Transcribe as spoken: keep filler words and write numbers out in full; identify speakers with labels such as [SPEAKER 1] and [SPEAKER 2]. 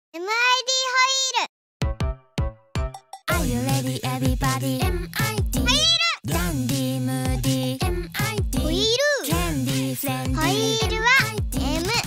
[SPEAKER 1] エムアイディー ホイール。 Are you ready everybody? エムアイディー ホイール。ダンディームーディー エムアイディー ホイール。キャンディーフレンディーホイールは エム